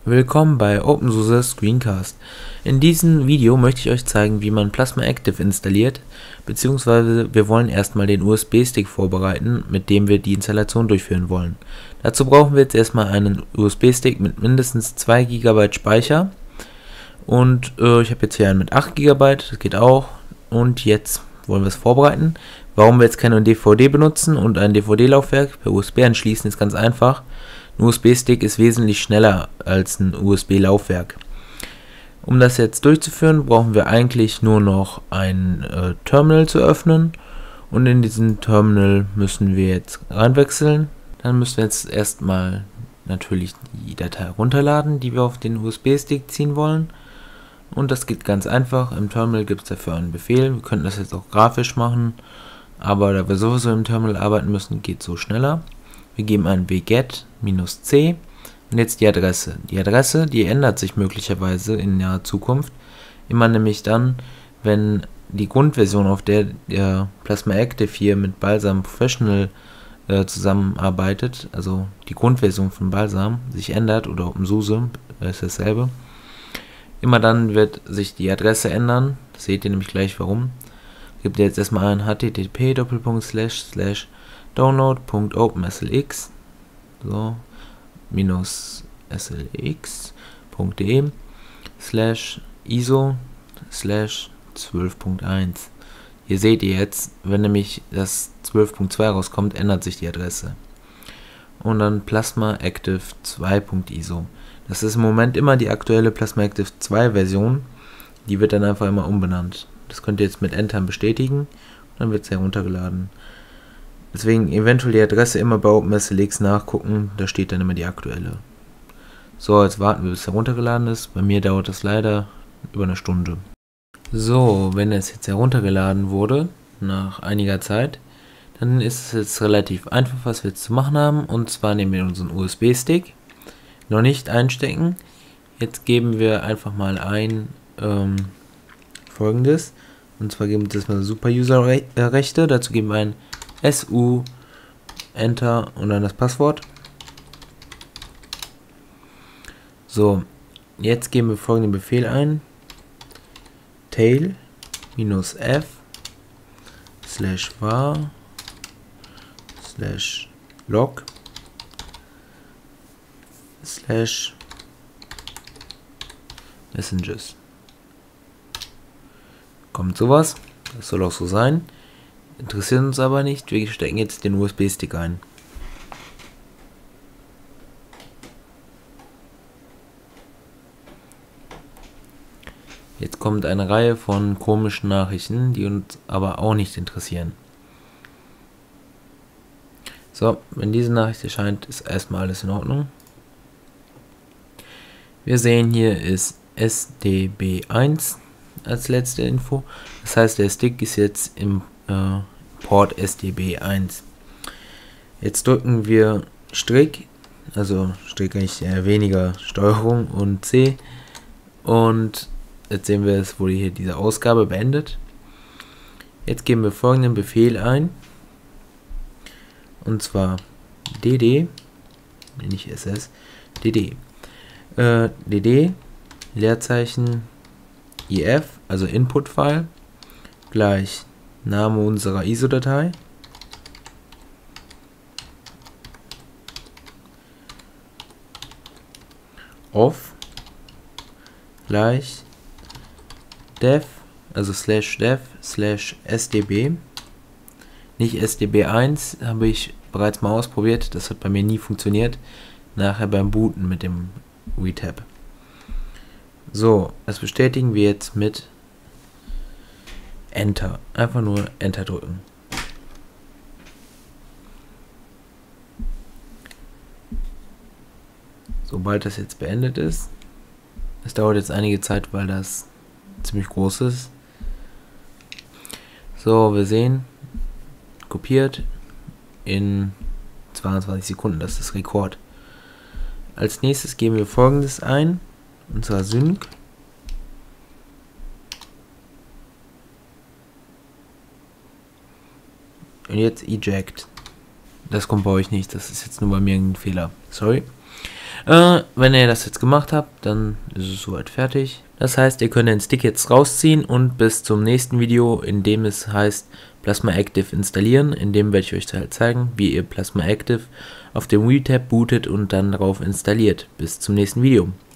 Willkommen bei OpenSUSE Screencast. In diesem Video möchte ich euch zeigen, wie man Plasma Active installiert, beziehungsweise wir wollen erstmal den USB-Stick vorbereiten, mit dem wir die Installation durchführen wollen. Dazu brauchen wir jetzt erstmal einen USB-Stick mit mindestens 2 GB Speicher und ich habe jetzt hier einen mit 8 GB, das geht auch. Und jetzt wollen wir es vorbereiten. Warum wir jetzt keine DVD benutzen und ein DVD-Laufwerk per USB anschließen, ist ganz einfach. Ein USB-Stick ist wesentlich schneller als ein USB-Laufwerk. Um das jetzt durchzuführen, brauchen wir eigentlich nur noch ein Terminal zu öffnen. Und in diesem Terminal müssen wir jetzt reinwechseln. Dann müssen wir jetzt erstmal natürlich die Datei runterladen, die wir auf den USB-Stick ziehen wollen. Und das geht ganz einfach. Im Terminal gibt es dafür einen Befehl. Wir könnten das jetzt auch grafisch machen. Aber da wir sowieso im Terminal arbeiten müssen, geht es so schneller. Wir geben ein wget-c und jetzt die Adresse. Die Adresse, die ändert sich möglicherweise in naher Zukunft. Immer nämlich dann, wenn die Grundversion, auf der der Plasma Active hier mit Balsam Professional zusammenarbeitet, also die Grundversion von Balsam, sich ändert, oder OpenSUSE, ist dasselbe. Immer dann wird sich die Adresse ändern. Das seht ihr nämlich gleich warum. Gebt ihr jetzt erstmal ein http://download.openslx so -slx.de/ISO/12.1. Hier seht ihr jetzt, wenn nämlich das 12.2 rauskommt, ändert sich die Adresse. Und dann Plasma Active 2.ISO. Das ist im Moment immer die aktuelle Plasma Active 2 Version. Die wird dann einfach immer umbenannt. Das könnt ihr jetzt mit Enter bestätigen und dann wird es heruntergeladen. Deswegen eventuell die Adresse immer bei OpenSLX nachgucken, da steht dann immer die aktuelle. So, jetzt warten wir, bis es heruntergeladen ist. Bei mir dauert das leider über eine Stunde. So, wenn es jetzt heruntergeladen wurde, nach einiger Zeit, dann ist es jetzt relativ einfach, was wir jetzt zu machen haben. Und zwar nehmen wir unseren USB-Stick, noch nicht einstecken. Jetzt geben wir einfach mal ein Folgendes. Und zwar geben wir jetzt mal Super-User-Rechte. Dazu geben wir ein SU, Enter und dann das Passwort. So, jetzt geben wir folgenden Befehl ein. tail-f/var/messages. Kommt sowas. Das soll auch so sein. Interessiert uns aber nicht. Wir stecken jetzt den USB-Stick ein. Jetzt kommt eine Reihe von komischen Nachrichten, die uns aber auch nicht interessieren. So, wenn diese Nachricht erscheint, ist erstmal alles in Ordnung. Wir sehen hier ist SDB1 als letzte Info. Das heißt, der Stick ist jetzt im Port SDB1. Jetzt drücken wir Strick, also Strick eigentlich weniger Steuerung und C, und jetzt sehen wir, es wurde hier diese Ausgabe beendet. Jetzt geben wir folgenden Befehl ein, und zwar dd, nicht ss, dd, dd Leerzeichen if, also Input-File, gleich Name unserer ISO-Datei, off gleich dev, also /dev/sdb, nicht sdb1, habe ich bereits mal ausprobiert, das hat bei mir nie funktioniert, nachher beim Booten mit dem WeTab. So, das bestätigen wir jetzt mit Enter. Einfach nur Enter drücken. Sobald das jetzt beendet ist, es dauert jetzt einige Zeit, weil das ziemlich groß ist. So, wir sehen, kopiert in 22 Sekunden, das ist Rekord. Als nächstes geben wir folgendes ein, und zwar sync und jetzt eject. Das kommt bei euch nicht, das ist jetzt nur bei mir ein Fehler, sorry. Wenn ihr das jetzt gemacht habt, dann ist es soweit fertig. Das heißt, ihr könnt den Stick jetzt rausziehen und bis zum nächsten Video, in dem es heißt Plasma Active installieren, in dem werde ich euch halt zeigen, wie ihr Plasma Active auf dem Wii-Tab bootet und dann darauf installiert. Bis zum nächsten Video.